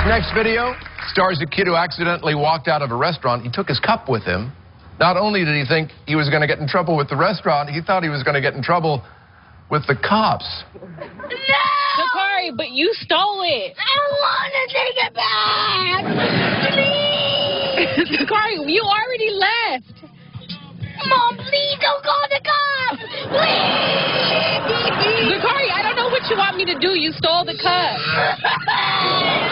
next video stars a kid who accidentally walked out of a restaurant. He took his cup with him. Not only did he think he was going to get in trouble with the restaurant, he thought he was going to get in trouble with the cops. No! Dakari, but you stole it. I want to take it back! Please! Dakari, you already left. Mom, please don't call the cops! Please! Dakari, I don't know what you want me to do. You stole the cup.